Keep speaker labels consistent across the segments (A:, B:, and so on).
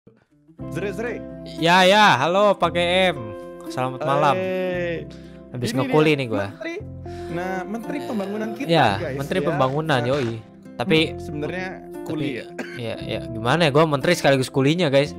A: Zre.
B: Ya, halo pakai M. Selamat malam. Habis ngekuli nih gua.
A: Menteri pembangunan kita,
B: ya,
A: guys.
B: Menteri pembangunan, yoi. Tapi
A: sebenarnya kuli ya.
B: Ya, gimana ya? Gua menteri sekaligus kulinya, guys.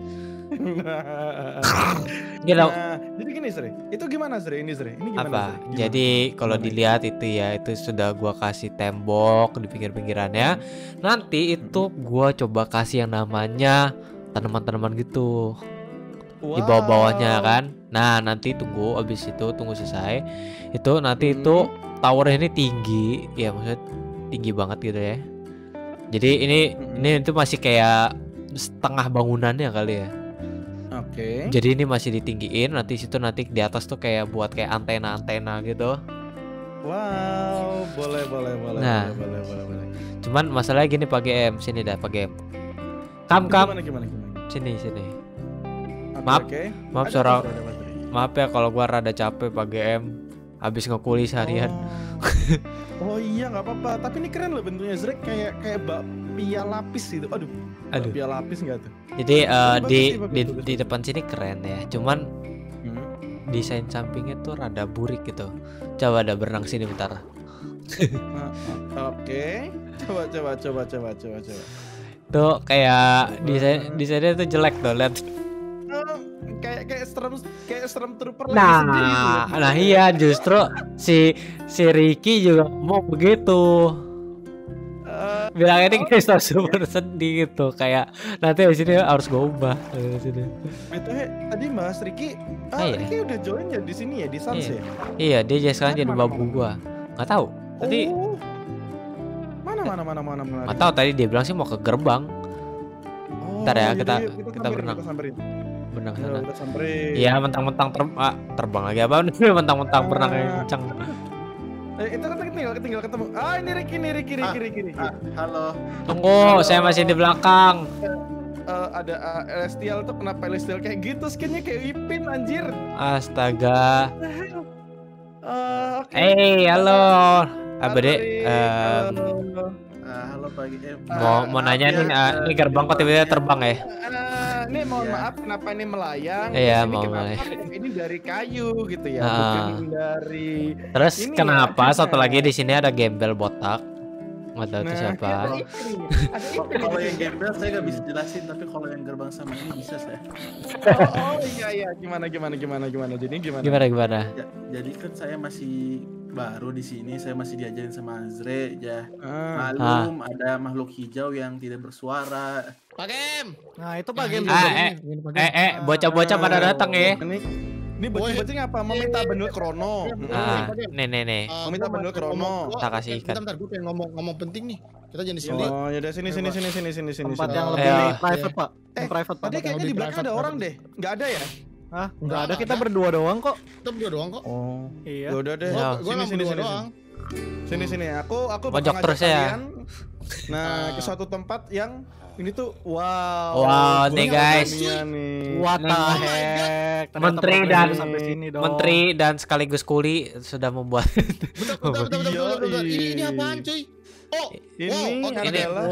A: Jadi gini, Zre. Itu gimana, Zre? Ini gimana,
B: apa?
A: Zre? Gimana?
B: Jadi kalau dilihat itu ya, itu sudah gua kasih tembok di pinggir-pinggirannya. Nanti itu gua coba kasih yang namanya tanaman-tanaman gitu. Di bawah-bawahnya kan. Nah, nanti tunggu selesai. Itu nanti itu towernya ini tinggi, ya maksudnya tinggi banget gitu ya. Jadi ini itu masih kayak setengah bangunannya kali ya.
A: Oke.
B: Jadi ini masih ditinggiin, nanti di atas tuh kayak buat kayak antena gitu.
A: Wow, boleh.
B: Nah, boleh. Cuman masalahnya gini Pak GM, sini dah Pak GM. Kam.
A: Gimana?
B: Sini.
A: Okay.
B: Maaf suara. Maaf ya kalau gua rada capek Pak GM. Habis ngekuli seharian.
A: Oh iya, nggak apa-apa. Tapi ini keren loh bentuknya, Zrek, kayak bakpia lapis gitu. Aduh. Bakpia lapis nggak tuh?
B: Jadi di depan sini keren ya. Cuman desain sampingnya tuh rada burik gitu. Coba ada berenang sini bentar.
A: Oke. Coba.
B: Tuh kayak desainnya tuh jelek tuh, lihat.
A: Kayak serem trooper
B: lagi sedih gitu. Nah iya, justru si Ricky juga mau begitu. Bilang ini kayak super sedih gitu, kayak nanti di sini harus gue ubah di sini.
A: Tadi Mas Ricky, Ricky udah join ya di sini ya, di Sans ya?
B: Iya, dia sekarang jadi babu gua. Nggak tahu. Tadi
A: mana?
B: Nggak tahu, tadi dia bilang sih mau ke gerbang. Ntar ya kita berenang sana. Iya, mentang-mentang terbang lagi apa? Mentang-mentang berenang yang kencang.
A: Itu kan tinggal ketemu. Ini Ricky. Halo.
B: Tunggu, saya masih di belakang.
A: Ada Celestial tuh, kenapa Celestial kayak gitu, skinnya kayak Ipin anjir.
B: Astaga. Halo. Dek.
A: Halo pagi.
B: Mau nanya nih, ini gerbang kok tiba-tiba terbang ya?
A: Ini mohon maaf, kenapa ini melayang?
B: Iya, mau melayang.
A: Ini dari kayu gitu ya, bukan dari.
B: Terus kenapa satu lagi di sini ada gembel botak? Nggak tahu itu siapa.
A: Kalau yang gembel saya nggak bisa jelasin, tapi kalau yang gerbang sama ini bisa saya. Iya. Gimana? Jadi
B: Gimana?
A: Jadi kan saya masih baru di sini, saya masih diajarin sama Azre ya. Ada makhluk hijau yang tidak bersuara.
C: Pak Gem.
A: Nah, itu Pak Gem.
B: Bocah-bocah pada datang ya.
A: Ini bocah-bocah apa? Mau minta bendul krono.
B: Nih.
A: Mau minta bendul krono.
B: Tak kasih ikan.
C: Bentar, gue pengen ngomong penting nih. Kita jadi sini.
A: Oh, ya udah sini.
C: Tempat yang lebih private, Pak. Private, Pak.
A: Tadi kayaknya di belakang ada orang deh. Nggak ada ya?
C: Hah?
A: Nggak ada, kita berdua doang kok.
C: Kita berdua doang kok.
A: Oh, iya. Udah deh.
C: Sini doang.
A: Sini. Aku
B: pojok terus ya.
A: Nah, ke suatu tempat yang ini tuh
B: wow nih guys.
A: What the heck.
B: Menteri dan sekaligus kuli sudah membuat.
C: Betul. Ini apaan cuy?
A: Ini adalah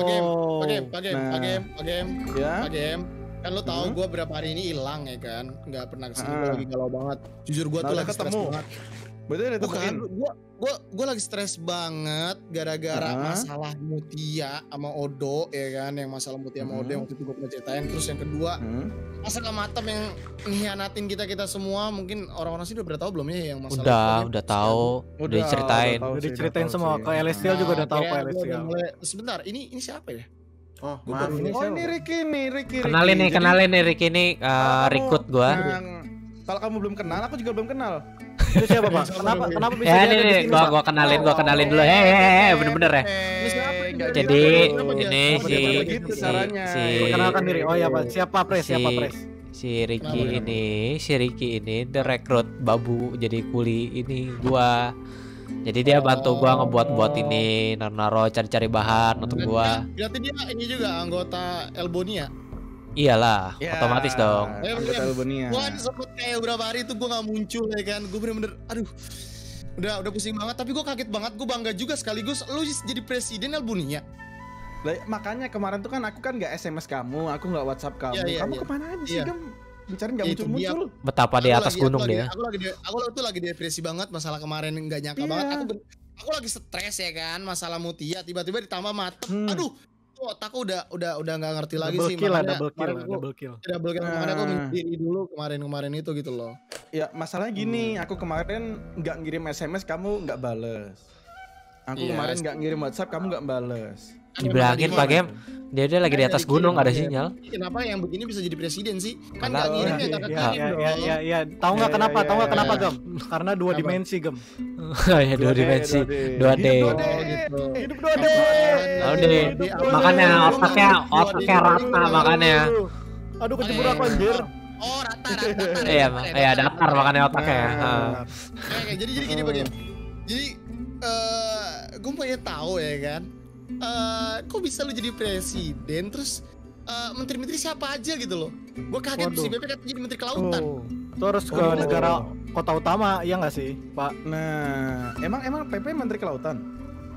C: Pak Gem. Kan lo tahu gue berapa hari ini hilang ya kan, nggak pernah kesini. Gue lagi galau banget. Jujur gue tuh lagi stres banget.
A: Betul.
C: Gue lagi stres banget gara-gara masalah Mutia sama Odo ya kan, yang masalah Mutia sama Odo yang waktu itu gue pernah ceritain. Terus yang kedua masalah Matam yang mengkhianatin kita semua. Mungkin orang-orang sih udah ber tahu belum ya yang masalah.
B: Udah tahu, udah
A: diceritain semua. Ke Celestial juga udah tahu. Ke Celestial.
C: Sebentar, ini siapa ya?
A: Oh, maaf. Ini Ricky nih.
B: Kenalin nih Ricky nih, rekrut gua.
A: Kalau kamu belum kenal, aku juga belum kenal.
C: Itu siapa, Pak? Kenapa bisa
B: ya nih, gua kenalin dulu. Bener-bener ya. Jadi ini si
A: perkenalkan diri. Oh ya, Pak. Siapa Pres?
B: Si Ricky ini the rekrut babu jadi kuli ini gua. Jadi dia bantu gua ngebuat ini, naro cari bahan untuk gua.
C: Berarti dia ini juga anggota Elbonia.
B: Iyalah, otomatis dong.
A: Anggota Elbonia.
C: Gua sempet kayak beberapa hari itu gua nggak muncul ya kan. Gua bener-bener aduh. Udah pusing banget, tapi gua kaget banget, gua bangga juga sekaligus lu jadi presiden Elbonia.
D: Makanya kemarin tuh kan aku kan nggak SMS kamu, aku nggak WhatsApp kamu. Kamu kemana aja sih, Gem? Bicara nggak muncul-muncul.
B: Betapa di atas gunung dia.
C: Aku tuh lagi depresi banget masalah kemarin, nggak nyangka banget. Aku lagi stres ya kan, masalah Mutia tiba-tiba ditambah Matem. Aduh, otakku udah nggak ngerti lagi sih.
E: Double kill.
C: Makanya aku mencari dulu kemarin itu gitu loh.
D: Ya masalahnya gini, aku kemarin nggak ngirim SMS, kamu nggak bales. Aku kemarin nggak ngirim WhatsApp, kamu nggak bales.
B: Dibilangin Pak Gem, dia lagi di atas gunung ada sinyal.
C: Kenapa yang begini bisa jadi presiden sih? Kan nggak ngirim ya kakak dong.
E: Iya. Tahu nggak kenapa Gem? Karena 2 dimensi Gem.
B: Ya 2 dimensi, 2D.
D: Hidup 2D.
B: Makanya otaknya rata makanya.
E: Aduh kecebur aku anjir.
C: Oh rata.
B: Iya datar makanya otaknya.
C: Jadi gini Pak Gem. Jadi gue pengen tahu ya kan. Kok bisa lu jadi presiden terus menteri-menteri siapa aja gitu loh. Gue kaget si BP katanya jadi menteri kelautan.
E: Terus ke negara kota utama ya nggak sih Pak?
D: Nah emang PP menteri kelautan?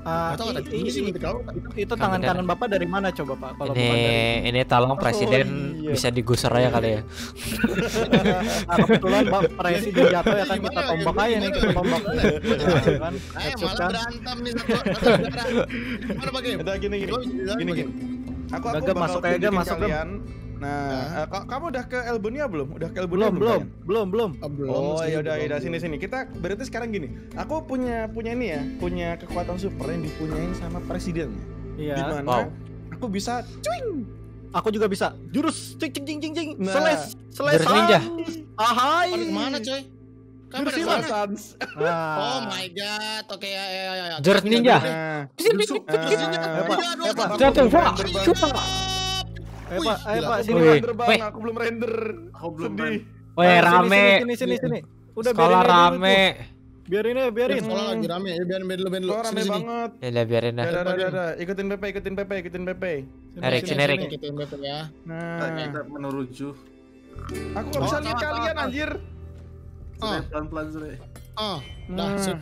E: Itu tangan kanan Bapak dari mana coba Pak? Kalau
B: ini tolong presiden bisa digusur aja kali ya.
E: Kebetulan presiden jatuh ya kan kita tombak aja nih, kita tombak kan.
C: Malah berantem nih satu negara. Gimana Pak Gem?
D: Gini. Aku
E: masuk aja masuk
D: kalian. Nah, kamu udah ke Elbonia belum? Udah ke Elbonia
E: belum.
D: Oh, ya udah sini. Kita berarti sekarang gini. Aku punya ini ya, punya kekuatan super yang dipunyain sama presiden.
E: Iya.
D: Dimana aku bisa cuing.
E: Aku juga bisa. Jurus cing.
D: Nah,
B: Jurus ninja.
E: Ahai.
C: Kemana coy?
D: Jurus Sans.
C: Oh my god. Oke ya.
B: Jurus ninja.
D: Pak, sini render bang, aku belum render. Aku belum sedih.
B: Weh rame.
E: Sini. Udah
B: sekolah rame.
C: Biarin. Sekolah lagi rame. Ya biarin dulu.
D: Rame banget.
B: Ya biarin dah.
D: Udah. Ikutin PP.
B: Erik.
C: Ikutin PP ya.
D: Nah,
A: kita menuju.
D: Aku nggak bisa lihat kalian anjir.
A: Pelan-pelan Zre.
C: Dah sip.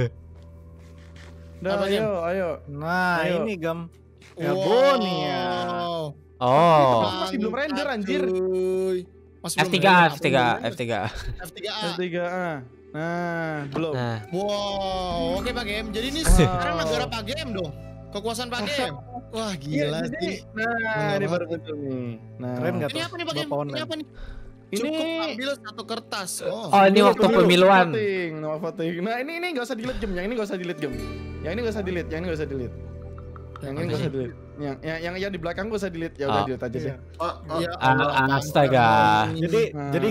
D: Dah ayo.
E: Nah, ini Gem. Elbonia.
D: Masih belum render anjir.
B: F3A.
D: Nah, belum.
C: Wow, oke Pak Gem. Jadi ini sekarang negara Pak Gem dong. Kekuasaan Pak Gem. Wah, gila sih.
D: Nah, ini baru betul nih. Nah,
E: keren enggak tuh?
C: Ini apa nih Pak Gem? Ini apa nih? Cukup ambil satu kertas.
B: Oh, ini waktu pemiluan.
D: No voting. Nah, ini enggak usah delete Gem. Yang ini enggak usah delete Gem. Yang ini enggak usah delete. Yang di belakang gue usah delete. Ya udah delete aja deh.
B: Astaga.
E: Jadi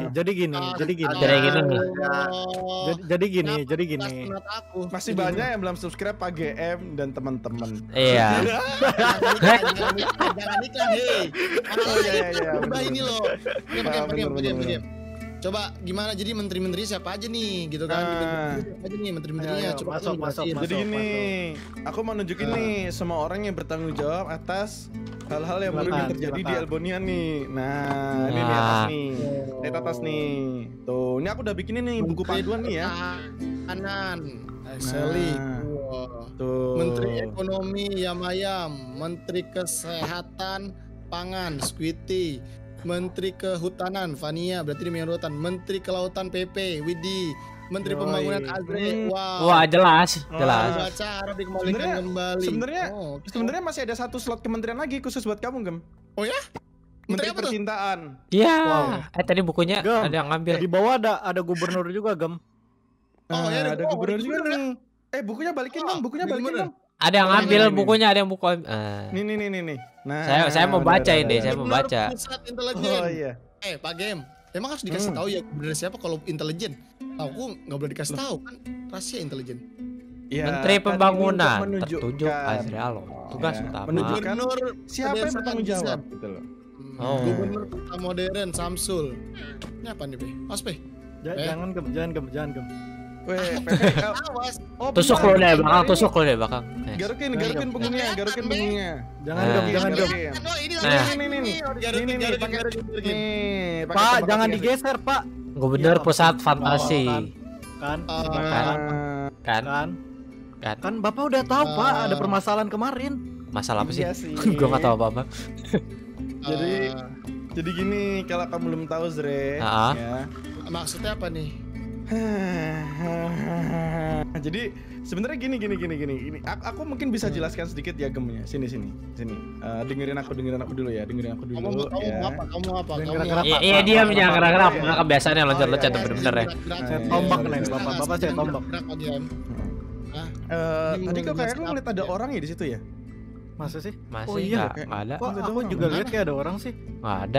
E: gini.
D: Masih banyak yang belum subscribe Pak GM dan teman-teman.
B: Iya.
C: Jangan iklan, hei. Iya. Ubah ini loh. Pakai. Coba gimana jadi menteri-menteri siapa aja nih gitu kan? Siapa aja nih menteri-menterinya? Coba
E: masuk.
D: Jadi gini, aku mau nunjukin nih semua orang yang bertanggung jawab atas hal-hal yang baru terjadi di Elbonia nih. Nah, ini di atas nih. Tuh, ini aku udah bikinin nih buku panduan nih ya.
C: Kanan, Sally.
D: Tuh.
C: Menteri Ekonomi Yamayam, Menteri Kesehatan Pangan Squity, Menteri Kehutanan Fania, berarti di urutan. Menteri Kelautan PP Widi, Menteri Pembangunan Azre.
B: Wah, jelas.
C: Baca harap dikembalikan kembali.
D: Sebenarnya masih ada satu slot kementerian lagi khusus buat kamu, Gem.
C: Oh ya?
D: Menteri Percintaan.
B: Iya. Tadi bukunya ada yang ngambil.
E: Di bawah ada gubernur juga, Gem.
D: Oh ya, ada gubernur juga nih. Bukunya balikin dong,
B: Ada yang ngambil bukunya, ada yang buku.
D: Nih.
B: Nah, saya mau baca ini, saya mau baca.
D: Oh iya.
C: Pak Gem, emang harus dikasih tahu ya bener siapa kalau intelijen? Aku nggak boleh dikasih tahu kan, rahasia intelijen.
B: Ya, Menteri Pembangunan tertunjuk Azri Alo. Tugas utama.
D: Menunjukkan siapa yang bertanggung jawab gitu loh.
C: Gubernur Kota Modern Samsul. Ini apa nih, Be? Pe.
E: Jangan Gem.
D: Weh,
B: tusuk lo deh belakang.
D: Garukin punggungnya.
E: Jangan Gem.
D: Nih,
E: Pak, jangan digeser, Pak.
B: Gubernur Pusat Fantasi.
E: Kan Bapak udah tahu, Pak, ada permasalahan kemarin.
B: Masalah apa sih?
D: Iya sih.
B: Gue nggak tahu apa-apa.
D: Jadi gini, kalau kamu belum tahu Zre, ya.
C: Maksudnya apa nih?
D: Jadi sebenarnya gini. Aku mungkin bisa jelaskan sedikit ya gemnya. Sini. Dengerin aku dulu ya.
C: Kamu apa?
B: Iya diam jangan gerak-gerak. Nggak kebiasaannya loncat-loncat bener-bener ya.
E: Saya tombak nih, bapak saya tombak.
D: Tadi kok kayak aku ngeliat ada orang ya di situ ya?
E: Masa sih?
B: Masih
E: Oh iya,
B: nggak ada.
E: Kok aku juga lihat kayak ada orang sih.
B: Nggak ada.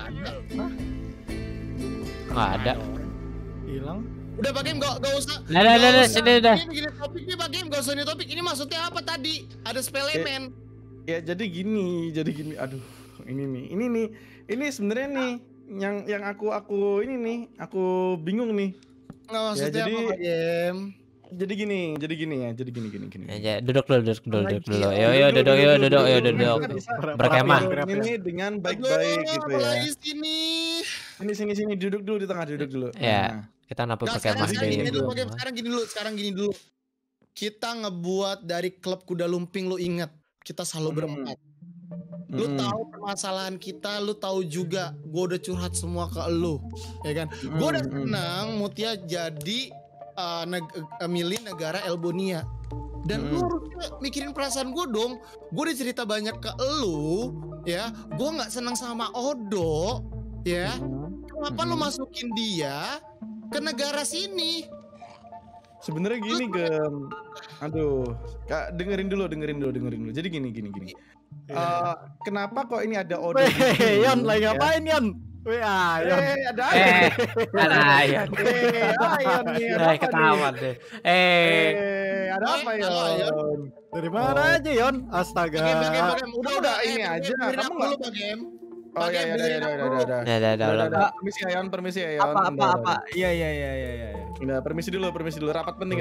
B: Nggak ada.
E: Hilang.
C: Udah Pak Game, gak usah.
B: Nah, sini dah.
C: Gini topik nih Pak Game, gak usah ini topik. Ini maksudnya apa tadi? Ada spelemen.
D: Ya jadi gini. Aduh, ini sebenarnya nih yang aku bingung nih.
C: Nggak maksudnya apa Pak Game?
D: Jadi gini.
B: Ya, duduk dulu. Yo duduk. Berkemah.
D: Ini dengan baik-baik gitu ya.
C: Lagi sini.
D: Sini duduk dulu di tengah, duduk dulu.
B: Ya, kita napuk berkemah
C: Sekarang gini dulu. Kita ngebuat dari klub kuda lumping, lu inget. Kita selalu berempat. Lu tahu permasalahan kita, lu tahu juga gue udah curhat semua ke lu, ya kan? Gue udah senang Mutia jadi milih negara Elbonia. Dan lu harusnya mikirin perasaan gue dong. Gue udah cerita banyak ke lu, ya. Gue nggak senang sama Odo, ya. Kenapa lu masukin dia ke negara sini?
D: Sebenarnya gini Gem. Aduh, Kak, dengerin dulu. Jadi gini. Kenapa kok ini ada Odo?
E: Yon, lagi ngapain Yon? Yon.
D: Ada
B: Ayan. Ketahuan deh.
D: Ada apa Yon?
E: Dari mana aja Yon? Astaga.
D: Udah ini aja. Kamu enggak
C: Pak Game.
D: Oh iya,
B: Udah.
D: Permisi ya Yon.
E: Apa? Iya.
D: Udah, permisi dulu. Rapat penting.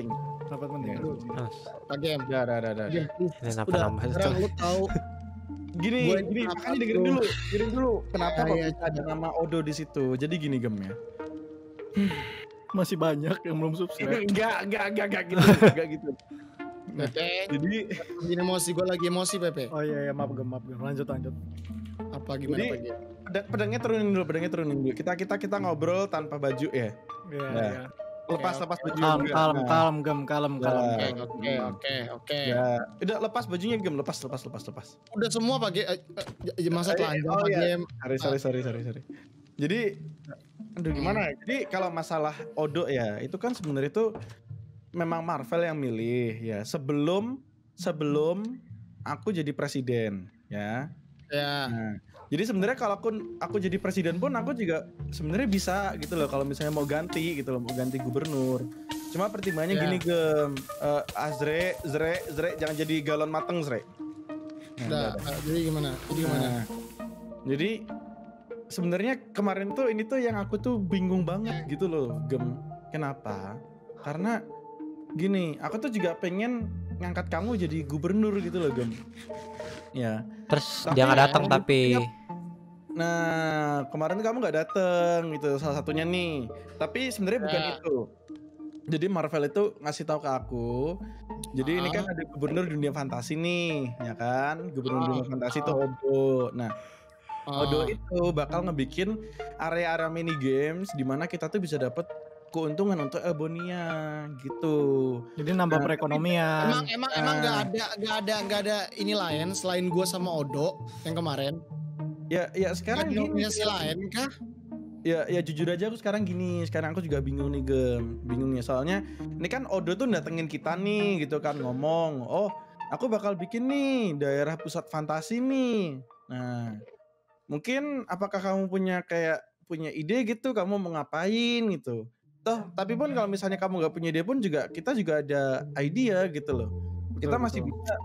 C: Pak Game.
D: Udah.
B: Ini kenapa nambah itu?
C: Sekarang lu tahu
D: Gini, makanya dengerin dulu. Kenapa kok bisa ada nama Odo di situ? Jadi gini Gem ya.
E: Masih banyak yang belum subscribe.
D: Enggak gitu.
C: Pepe.
D: Jadi
C: ini gue lagi emosi Pepe.
E: Oh iya, maaf Gem. Lanjut.
C: Apa gimana Pak Game?
D: Pedangnya turunin dulu. Kita ngobrol tanpa baju ya.
E: Iya.
D: Lepas baju.
E: Kalem.
C: Oke.
D: Ya, udah lepas bajunya Gem, lepas.
C: Udah semua Pak Game. Masa telanjang Pak Game.
D: Sorry. Jadi aduh gimana? Jadi kalau masalah Odo ya, itu kan sebenarnya itu memang Marvel yang milih ya. Sebelum aku jadi presiden ya.
C: Ya.
D: Nah, jadi sebenarnya kalau aku jadi presiden pun aku juga sebenarnya bisa gitu loh kalau misalnya mau ganti gubernur. Cuma pertimbangannya gini Gem, Zre jangan jadi galon mateng Zre.
C: Jadi gimana?
D: Jadi sebenarnya kemarin tuh ini tuh yang aku tuh bingung banget gitu loh Gem. Kenapa? Karena gini, aku tuh juga pengen ngangkat kamu jadi gubernur gitu loh Gem. Ya.
B: Terus dia nggak datang tapi.
D: Nah, kemarin kamu nggak datang gitu salah satunya nih. Tapi sebenarnya bukan itu. Jadi Marvel itu ngasih tahu ke aku. Jadi ini kan ada gubernur dunia fantasi nih, ya kan? Gubernur dunia fantasi itu Odo. Nah, Odo itu bakal ngebikin area-area mini games di mana kita tuh bisa dapat keuntungan untuk Elbonia gitu.
E: Jadi nambah perekonomian.
C: Emang nggak ada ini lain selain gua sama Odo yang kemarin.
D: Ya sekarang gini.
C: Lain kah?
D: Ya jujur aja aku sekarang gini. Sekarang aku juga bingung nih Gem. Bingungnya soalnya ini kan Odo tuh datengin kita nih gitu kan ngomong. Oh, aku bakal bikin nih daerah pusat fantasi nih. Nah, mungkin apakah kamu punya ide gitu, kamu mau ngapain gitu. Tapi pun kalau misalnya kamu nggak punya ide pun juga kita juga ada idea gitu loh. Kita masih bisa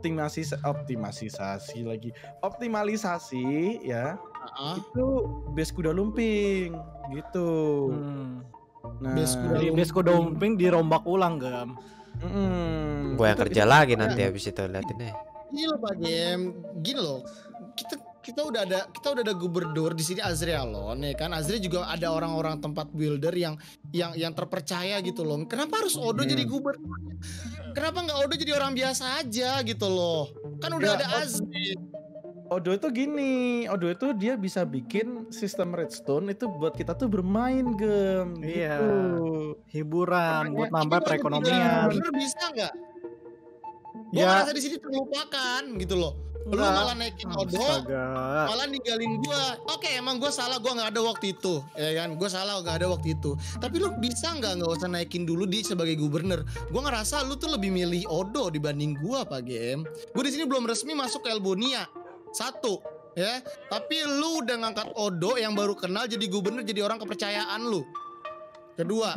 D: optimalisasi ya. Itu base kuda lumping gitu.
E: Nah, base kuda lumping dirombak ulang Gem.
B: Gue yang kerja lagi nanti habis itu liatin deh.
C: Gini loh Pak Game, gini loh. kita udah ada gubernur di sini Azrialon ya kan. Azri juga ada orang-orang tempat builder yang terpercaya gitu loh. Kenapa harus Odo jadi gubernur? Kenapa nggak Odo jadi orang biasa aja gitu loh? Kan udah ada Azri.
D: Odo itu gini, Odo itu dia bisa bikin sistem redstone itu buat kita tuh bermain
E: Iya.
D: gitu.
E: Hiburan buat nambah
C: Tapi
E: perekonomian.
C: Bener bisa nggak? Gue
E: Ya.
C: ngerasa di sini terlupakan gitu loh. Lu malah naikin Odo,
E: Astaga.
C: malah ninggalin gue. Oke, emang gue salah, gue nggak ada waktu itu, ya kan? Gue salah, nggak ada waktu itu. Tapi lu bisa nggak usah naikin dulu di sebagai gubernur? Gue ngerasa lu tuh lebih milih Odo dibanding gue, Pak Game. Gue di sini belum resmi masuk ke Elbonia. 1, ya. Tapi lu udah ngangkat Odo yang baru kenal jadi gubernur, jadi orang kepercayaan lu. Kedua,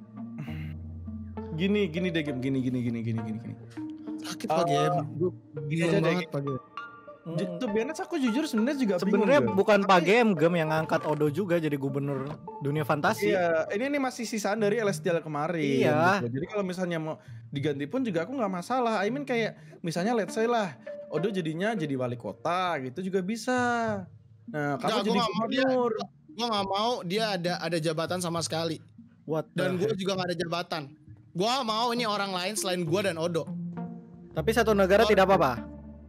D: Gini deh Game, gini.
C: sakit Pak Game. Gue
D: Gini aja
C: bingung
D: deh.
C: banget Pak Game.
D: Tuh biasanya aku jujur sebenarnya juga bingung.
E: Sebenarnya
D: Gem.
E: bukan Pak Gem yang ngangkat Odo juga jadi gubernur dunia fantasi.
D: Iya, ini masih sisaan dari LSDL kemarin.
E: Iya.
D: Gitu. Jadi kalau misalnya mau diganti pun juga aku nggak masalah. I mean kayak misalnya let's say lah, Odo jadinya jadi wali kota gitu juga bisa. Nah, kamu
C: Nggak,
D: jadi
C: gua nggak mau
D: gubernur.
C: Gue nggak mau dia ada jabatan sama sekali.
E: What the
C: Dan gue
E: heck?
C: juga gak ada jabatan. Gue mau ini orang lain selain gue dan Odo.
E: Tapi satu negara tidak apa-apa.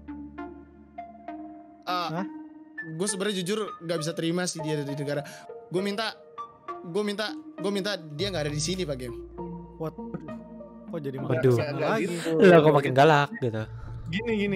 E: Hah?
C: Gue sebenarnya jujur gak bisa terima sih dia di negara. Gue minta dia gak ada di sini Pak Game.
E: What? Kok jadi
B: Waduh.
E: makin
D: Nggak
E: lagi?
D: gitu.
B: Lah kok makin galak gitu.
D: Gini.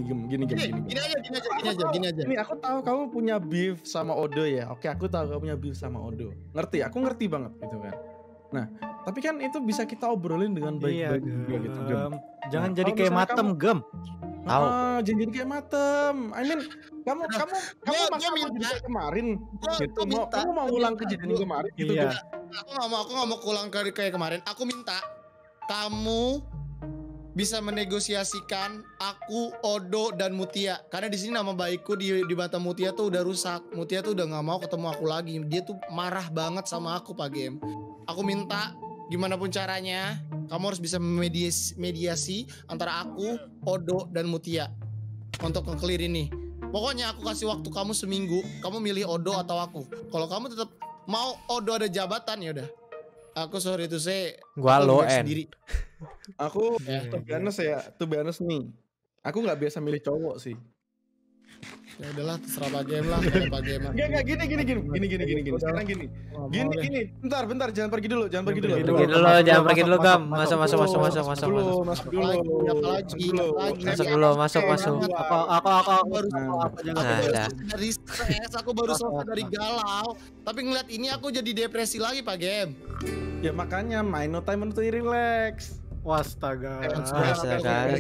C: Gini aja.
D: Ini aku tahu kamu punya beef sama Odo ya. Oke, aku tahu kamu punya beef sama Odo. Aku ngerti banget gitu kan. Nah, tapi kan itu bisa kita obrolin dengan
E: Iya,
D: baik-baik juga gitu, Gem.
E: Gem. Jangan
D: Nah,
E: jadi
D: kalau
E: kayak
D: misalnya
E: Matem, Gem.
B: Tahu.
D: Jangan jadi kayak Matem. I mean, kamu
C: Gua
D: masa mau
C: minta-
D: jadi kayak kemarin gitu.
C: gua minta-
D: Kamu mau
C: gua
D: ulang
C: minta.
D: kejadian kemarin gitu,
E: Iya.
D: Gem.
C: Aku gak mau pulang kayak kemarin. Aku minta kamu bisa menegosiasikan aku, Odo, dan Mutia. Karena di sini nama baikku di mata Mutia tuh udah rusak. Mutia tuh udah nggak mau ketemu aku lagi. Dia tuh marah banget sama aku Pak Game. Aku minta gimana pun caranya, kamu harus bisa mediasi antara aku, Odo, dan Mutia untuk nge-clear ini. Pokoknya aku kasih waktu kamu seminggu. Kamu milih Odo atau aku. Kalau kamu tetap mau Odo ada jabatan ya udah. Aku sorry to say,
B: Gua
C: aku
B: low
C: lebih baik
B: end.
C: sendiri.
D: Aku
C: Ya.
D: to be honest nih. Aku nggak biasa milih cowok sih.
C: Ya udahlah terserah Pak Game lah, kalau Pak Game.
D: Enggak gini. Sekarang gini. Gini. Bentar, jangan pergi dulu.
B: Pergi dulu, Gam. Masuk.
D: Masuk dulu.
C: Apalagi.
B: Masuk dulu, masuk.
E: Aku baru
D: Nah.
E: apa jangan.
B: Nah, dah.
C: Dari stres, aku baru selesai dari galau. Tapi ngeliat ini aku jadi depresi lagi Pak Game.
D: Ya makanya main no time to relax.
E: Wastaga.
B: Astaga.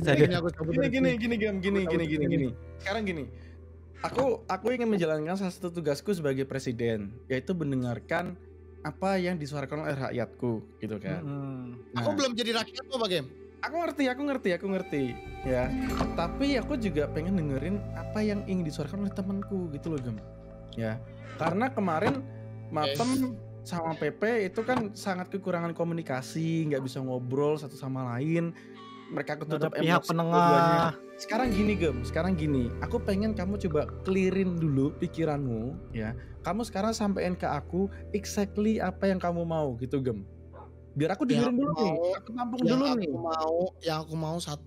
D: Gini. Sekarang gini. Aku ingin menjalankan salah satu tugasku sebagai presiden, yaitu mendengarkan apa yang disuarakan oleh rakyatku, gitu kan.
C: Aku belum jadi rakyat kok Pak Game.
D: Aku ngerti. Ya. Tapi aku juga pengen dengerin apa yang ingin disuarakan oleh temanku, gitu loh, Gem. Ya. Karena kemarin Matem sama Pepe itu kan sangat kekurangan komunikasi, nggak bisa ngobrol satu sama lain. Mereka ketutup
E: Ada pihak
D: emosi
E: penengah.
D: keduanya. Sekarang gini, aku pengen kamu coba clearin dulu pikiranmu, ya. Kamu sekarang sampein ke aku exactly apa yang kamu mau gitu, Gem. Biar aku dengerin dulu nih, aku tampung dulu nih.
C: Yang aku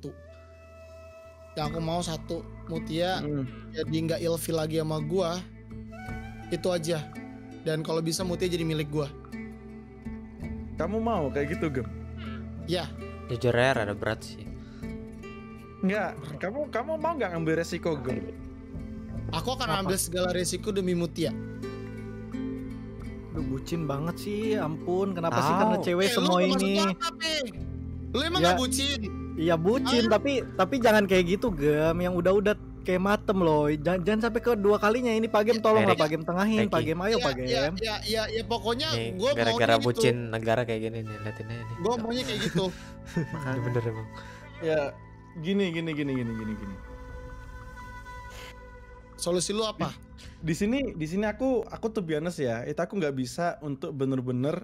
C: mau satu, Mutia jadi nggak ilfil lagi sama gua. Itu aja. Dan kalau bisa Mutia jadi milik gua.
D: Kamu mau kayak gitu, Gem?
C: Ya,
B: Jujur ya rada berat sih.
D: Enggak, kamu mau nggak ngambil resiko, Gem?
C: aku akan ambil segala resiko demi Mutia.
E: Aduh, bucin banget sih, ampun. Kenapa sih
B: Tahu.
E: karena cewek semua ini?
C: Lu emang
E: Ya.
C: gak bucin?
E: Iya bucin, tapi jangan kayak gitu, Gem. Yang udah kayak Matem loh. Jangan sampai kedua kalinya ini Pak Gem, tolonglah
B: Erik.
E: Pak Gem tengahin,
B: Eki.
E: Pak Gem ayo Pak Gem.
C: Ya, pokoknya
B: Nih,
C: gue
B: gara-gara
C: maunya gitu.
B: bucin negara kayak gini nih, liatin aja nih.
C: Gue maunya kayak gitu.
B: Bener emang.
D: Ya, gini.
C: Solusi lu apa?
D: Di sini aku tuh honest ya, itu aku nggak bisa untuk bener-bener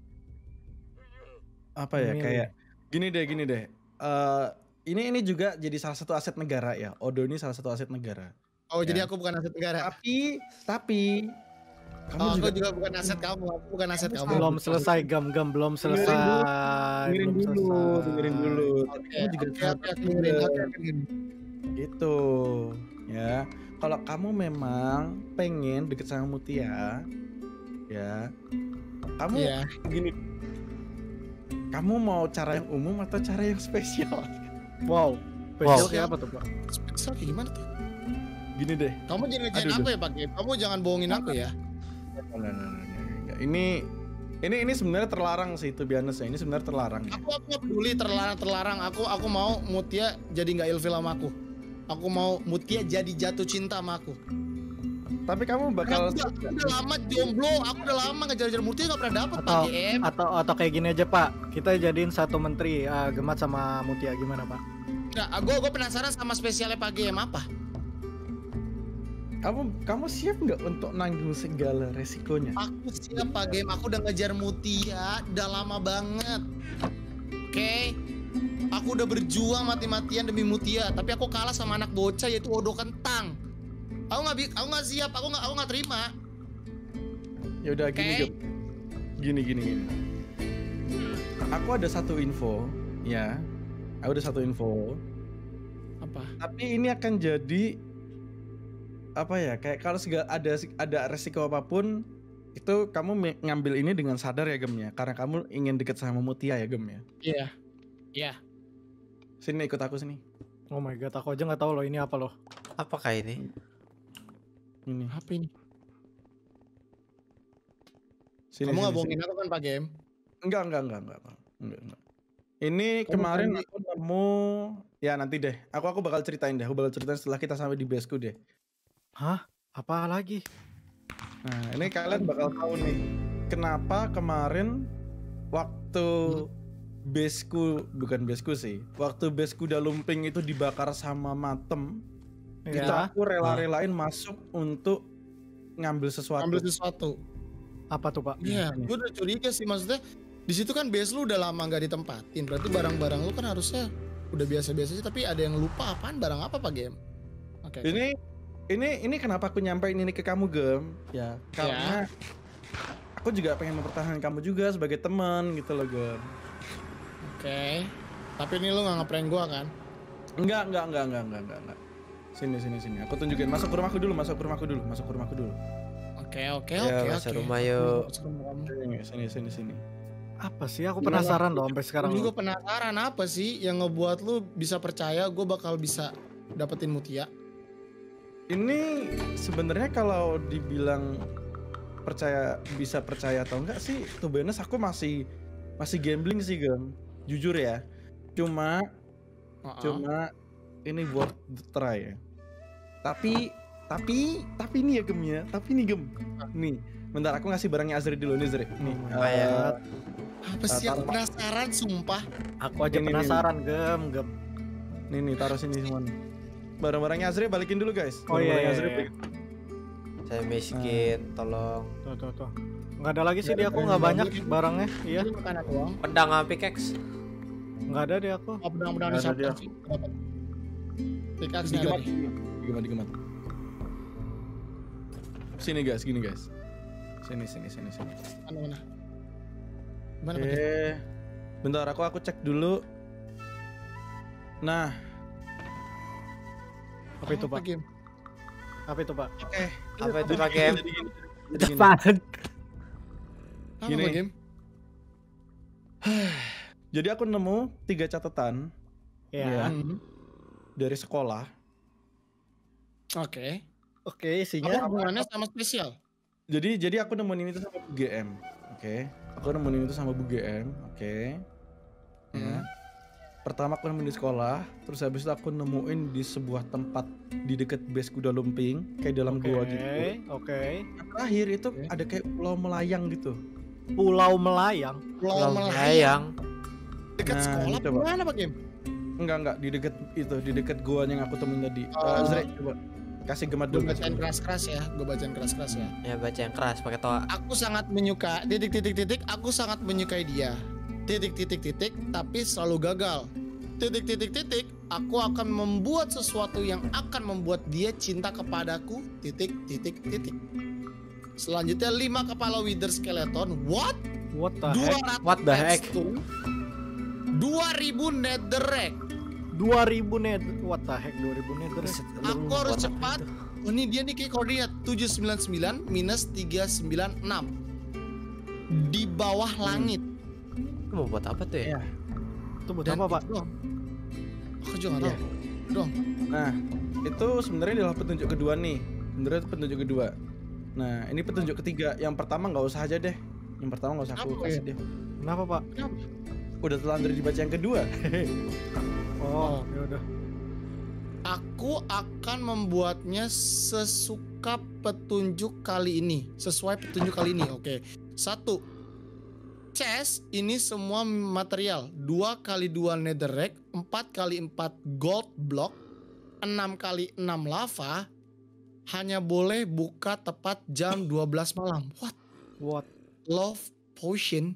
D: apa ya,
E: Milih.
D: kayak gini deh. Ini juga jadi salah satu aset negara ya. Odo ini salah satu aset negara.
C: Oh, jadi aku bukan aset negara.
D: Tapi
C: Aku juga bukan aset kamu. Aku bukan aset kamu.
E: Belum selesai Gam, belum selesai.
D: dengerin dulu.
C: Oke,
D: Kamu juga
C: dengerin.
D: Gitu. Ya. Kalau kamu memang pengen deket sama Mutia, ya. Kamu gini. Kamu mau cara yang umum atau cara yang spesial?
E: Wow. Spesial kayak apa tuh, Pak?
C: Spesial kayak gimana tuh?
D: Gini deh.
C: Kamu jangan ngerjain aku ya, Pak. Kamu jangan bohongin aku ya.
D: Nah. Ini sebenarnya terlarang sih, to be honest ya. Ini sebenarnya terlarang.
C: Aku nggak peduli terlarang. Aku mau Mutia jadi nggak ilfil sama aku. Aku mau Mutia jadi jatuh cinta sama aku.
D: Tapi kamu bakal
C: udah lama jomblo, aku udah lama ngejar-ngejar Mutia nggak pernah dapet Pak GM.
E: Atau kayak gini aja Pak, kita jadiin satu menteri, Gemat sama Mutia, gimana Pak?
C: Nah, gue penasaran sama spesialnya Pak GM apa?
D: Kamu siap nggak untuk nanggung segala resikonya?
C: Aku siap Pak GM, aku udah ngejar Mutia, udah lama banget. Oke. Aku udah berjuang mati-matian demi Mutia, tapi aku kalah sama anak bocah yaitu Odo Kentang. Aku nggak siap, aku nggak terima.
D: Ya udah gini. Aku ada satu info, ya. Aku ada satu info.
C: Apa?
D: Tapi ini akan jadi apa ya? Kayak kalau ada resiko apapun, itu kamu ngambil ini dengan sadar ya Gem ya, karena kamu ingin deket sama Mutia ya Gem ya.
C: Iya.
D: Sini ikut aku sini.
E: Oh my god, aku aja nggak tahu loh ini apa loh.
B: Apakah ini?
D: Ini.
C: Apa ini?
D: Sini,
C: kamu nggak bohongin aku kan Pak Game?
D: Enggak. Ini kemarin aku nemu, ya nanti deh. Aku bakal ceritain deh. Aku bakal ceritain setelah kita sampai di baseku deh.
E: Hah? Apa lagi?
D: Nah, ini kalian bakal tahu nih. Kenapa kemarin waktu bukan baseku sih. Waktu baseku udah lumping itu dibakar sama Matem.
E: Ya.
D: Itu aku rela-relain masuk untuk ngambil sesuatu.
E: Apa tuh Pak?
C: Iya, gue udah curiga sih, maksudnya di situ kan base lu udah lama gak ditempatin, berarti barang-barang lu kan harusnya udah biasa-biasa sih, tapi ada yang lupa apaan, barang apa Pak Game? Oke.
D: Ini kenapa aku nyampein ini ke kamu Gem? Ya, karena aku juga pengen mempertahankan kamu juga sebagai teman gitu loh Gem.
C: Oke. Tapi ini lu nggak ngeprank gua kan?
D: Enggak. Sini. Aku tunjukin. Masuk ke rumahku dulu.
C: Oke.
B: Masuk rumah yuk.
D: Sini.
E: Apa sih? Aku penasaran loh sampai sekarang.
C: Aku juga penasaran apa sih yang ngebuat lu bisa percaya gue bakal bisa dapetin Mutia?
D: Ini sebenarnya kalau dibilang bisa percaya atau enggak sih, tuh benes aku masih gambling sih Gem. Jujur ya. Cuma ini worth the try ya. Tapi ini ya Gem ya. Tapi nih Gem. Nih, bentar aku ngasih barangnya Azri dulu nih Azri. Nih.
C: Apa sih aku penasaran sumpah.
E: Aku aja penasaran Gem.
D: Nih taruh sini semua nih. Barang-barangnya Azri balikin dulu guys.
E: Oh iya.
B: Saya miskin, tolong.
E: Tuh. Nggak ada lagi sih di aku, nggak banyak barangnya. Iya.
B: Pedang pickaxe.
E: Nggak ada di aku.
C: Oh, pedang di shop sih. Pickaxe ada.
D: Digemat. Sini guys. Sini.
C: Mana? Gimana
D: bentar aku cek dulu. Nah.
E: Apa itu Pak?
D: Oke.
B: Apa itu Pak Game?
E: Depan.
C: Gini. Game?
D: Jadi aku nemu 3 catatan.
E: Ya.
D: Dari sekolah.
C: Oke,
E: isinya
C: apa hubungannya sama spesial?
D: Jadi aku nemuin itu sama Bu GM. Oke. Aku nemuin itu sama Bu GM. Oke. Ya. Pertama aku nemuin di sekolah, terus habis itu aku nemuin di sebuah tempat di dekat base kuda lumping, kayak dalam gua gitu.
E: Oke.
D: Terakhir itu ada kayak pulau melayang gitu.
E: Pulau melayang.
C: Dekat sekolah
D: gitu,
C: mana Pak Game?
D: Enggak, di dekat gua yang aku temuin tadi. Zre, coba kasih gemat dulu.
C: Gue bacain keras-keras ya.
B: Ya baca yang keras pakai toa.
C: Aku sangat menyukai titik. Aku sangat menyukai dia. Titik. Tapi selalu gagal. Titik. Aku akan membuat sesuatu yang akan membuat dia cinta kepadaku. Titik. Selanjutnya 5 kepala wither skeleton. What?
E: What the heck?
C: 200
B: What the heck?
C: redstone, 2000 netherrack.
E: 2000 nether. What the heck 2000 nether?
C: Aku harus cepat. Oh, ini dia nih kayak koordinat 799 minus 396 di bawah langit.
B: Itu mau buat apa tuh ya?
E: Itu buat
C: Dan
E: apa, Pak?
C: itu doang. Aku juga nggak tahu. Dong.
D: Nah, itu sebenarnya adalah petunjuk kedua nih. Sebenarnya itu petunjuk kedua. Nah, ini petunjuk ketiga. Yang pertama nggak usah aja deh. Yang pertama nggak usah aku
C: Apa
D: kasih
C: ya?
D: deh.
E: Kenapa, Pak?
D: Udah telanjur dibaca yang kedua.
E: Oh, ya udah.
C: Aku akan membuatnya sesuka petunjuk kali ini. Sesuai petunjuk kali ini. Oke. 1. Chest ini semua material. 2 kali 2 netherrack, 4 kali 4 gold block, 6 kali 6 lava. Hanya boleh buka tepat jam 12 malam.
E: What?
C: Love potion.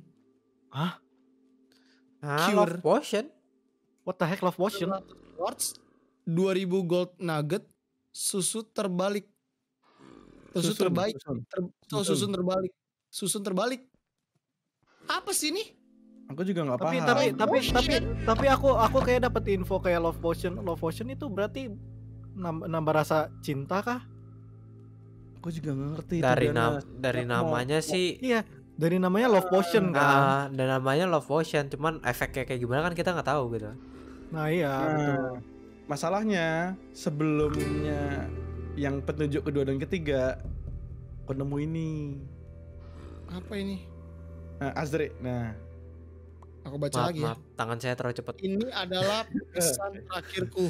B: Love potion?
E: What the heck love potion?
C: Quartz, 2000 gold nugget, susu terbalik. Susun terbalik. Susun terbalik. Apa sih ini?
D: Aku juga nggak
E: Tapi
D: paham.
E: tapi aku kayak dapet info kayak love potion. Love potion itu berarti nambah rasa cinta kah?
D: Aku juga nggak ngerti.
B: Dari namanya sih.
E: Iya, dari namanya love potion kan.
B: Dan namanya love potion, cuman efeknya kayak gimana kan kita nggak tahu gitu.
E: Nah iya, betul.
D: Masalahnya sebelumnya yang petunjuk kedua dan ketiga aku nemu ini.
C: Apa ini?
D: Azre. Nah,
C: Aku baca lagi ya.
B: Maaf, tangan saya terlalu cepat.
C: Ini adalah pesan terakhirku.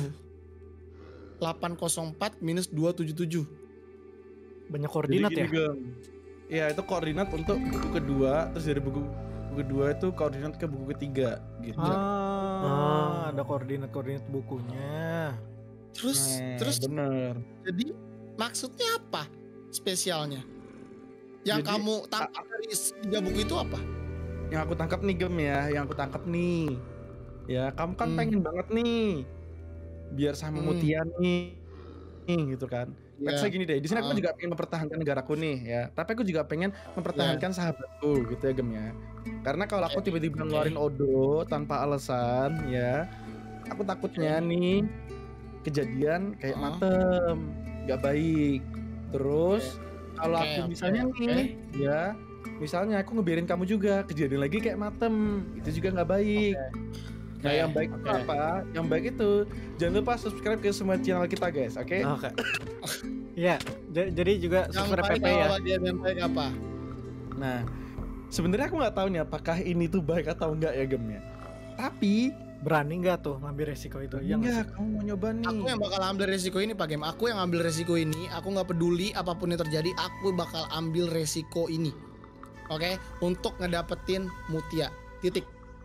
C: 804 minus 277.
E: Banyak koordinat
D: jadi
E: ya.
D: gini, Gem. Iya, itu koordinat untuk buku kedua, terus dari buku kedua itu koordinat ke buku ketiga gitu.
E: Ada koordinat bukunya.
C: Terus
D: bener.
C: jadi maksudnya apa spesialnya? Yang
D: Jadi,
C: kamu tangkap dari 3 buku itu apa?
D: Yang aku tangkap nih Gem ya, yang aku tangkap nih. Ya, kamu kan pengen banget nih biar sama Mutia nih gitu kan. Let's say gini deh, di sini aku juga pengen mempertahankan negaraku nih ya. Tapi aku juga pengen mempertahankan sahabatku gitu ya Gem ya. Karena kalau aku tiba-tiba ngeluarin Odo tanpa alasan ya, aku takutnya nih kejadian kayak Matem, gak baik. Terus kalau aku misalnya nih ya, misalnya aku ngebiarin kamu juga kejadian lagi kayak Matem, itu juga nggak baik. Nah yang baik itu apa? Yang baik itu jangan lupa subscribe ke semua channel kita guys, oke?
B: Oke.
E: Iya, jadi juga subscribe PP ya.
C: Yang baik apa?
D: Nah, sebenarnya aku nggak tahu nih apakah ini tuh baik atau enggak ya Gem ya. Tapi
E: berani nggak tuh ngambil resiko itu?
D: enggak, kamu mau nyoba nih.
C: Aku yang bakal ambil resiko ini Pak Game. Aku yang ambil resiko ini. Aku nggak peduli apapun yang terjadi. Aku bakal ambil resiko ini. Oke, untuk ngedapetin Mutia. Titik.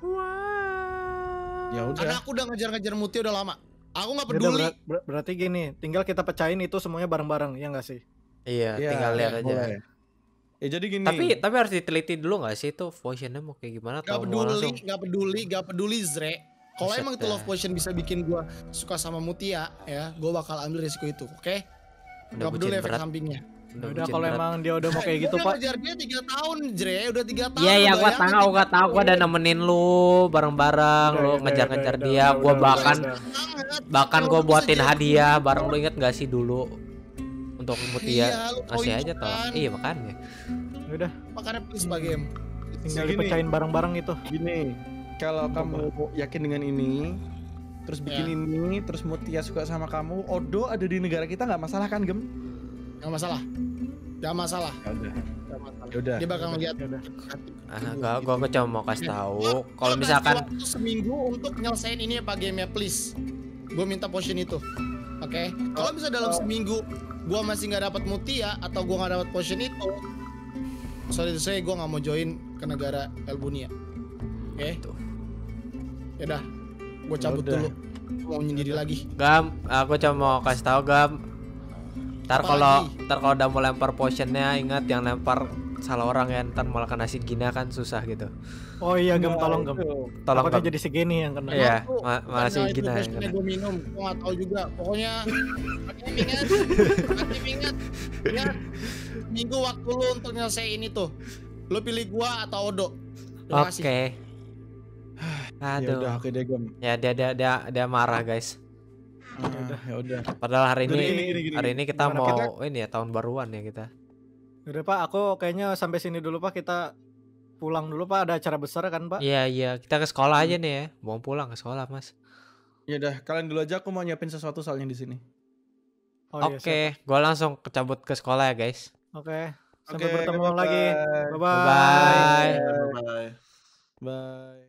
D: Ya udah.
C: Karena aku udah ngejar-ngejar Mutia udah lama. Aku nggak
E: Yaudah,
C: peduli.
E: berarti gini, tinggal kita pecahin itu semuanya bareng-bareng, ya nggak sih?
B: Iya, tinggal lihat aja.
D: Boleh. Ya jadi gini.
B: Tapi harus diteliti dulu nggak sih itu potionnya mau kayak gimana?
C: Gak peduli Zre. Kalau
B: Buset
C: emang itu
B: dah.
C: love potion bisa bikin gua suka sama Mutia ya, gua bakal ambil resiko itu, oke?
B: Udah
C: Gak peduli
B: bucin
C: efek
B: berat.
C: sampingnya.
E: Udah
B: bucin
E: kalau
B: berat.
E: emang dia udah mau kayak gitu,
C: Gua
E: Pak.
C: udah ngejar dia 3 tahun, Zre. Udah 3 tahun.
B: Iya, gua
C: bayangin
B: tahu,
C: 3
B: gua udah nemenin lu bareng-bareng, lu ngejar-ngejar dia, gua bahkan gua buatin hadiah bareng, lu inget gak sih dulu untuk Mutia?
C: Iya, lu
B: Ngasih
C: poin
B: aja
C: kan.
B: tau. Iya makanya.
E: Udah,
C: Makanya please Pak Game.
E: tinggal
D: Segini.
E: dipecahin bareng-bareng itu.
D: Gini, kalau kamu yakin dengan ini, terus bikin ini, terus Mutia suka sama kamu, Odo ada di negara kita nggak masalah kan Gem?
C: Gak masalah. Gak masalah.
D: Ya udah.
C: Dia bakal ngeliat.
B: Gua cuma mau kasih tahu kalau
C: Gua
B: misalkan
C: kasih waktu seminggu untuk nyelesain ini ya Pak Game ya please. Gue minta potion itu. Oke. Kalau bisa dalam seminggu gua masih nggak dapat Mutia atau gua nggak dapat potion itu, sorry gue nggak mau join ke negara Elbunia. Oke. Yaudah, gue cabut
D: Yaudah.
C: dulu. Mau nyendiri lagi.
B: Gam, aku cuma mau kasih tahu Gam. Ntar
C: Apa
B: kalau
C: lagi?
B: udah mau lempar potionnya, ingat yang lempar salah orang ya, ntar malah kena si Gina kan susah gitu.
E: Oh iya Gem, tolong Gem.
B: Tolong
E: Takutnya
B: Gem.
E: jadi segini yang kena.
B: Iya, malah si
C: Itu
B: Gina yang
C: besoknya
B: kena.
C: gue minum, gue nggak tahu juga. Pokoknya ingat, ingat minggu waktu lu untuk nyelesain itu. Lu pilih gua atau Odo? Terima kasih.
B: Oke.
D: Ya
B: Aduh.
D: udah, oke deh Gem.
B: Ya dia marah guys.
D: Ya udah.
B: Padahal hari
D: Jadi
B: ini
D: gini.
B: hari ini kita
E: Gimana,
B: mau ini ya tahun baruan ya kita.
E: Udah Pak, aku kayaknya sampai sini dulu Pak, kita pulang dulu Pak, ada acara besar kan Pak?
B: Iya, kita ke sekolah aja nih ya. Mau pulang ke sekolah, Mas.
D: Ya udah, kalian dulu aja, aku mau nyiapin sesuatu soalnya di sini.
E: Oh iya, siap,
B: Oke, gua langsung cabut ke sekolah ya, guys.
E: Pak. Oke, sampai
D: Oke,
E: bertemu
D: bye-bye.
E: lagi.
B: Bye.
A: Bye.
D: Bye.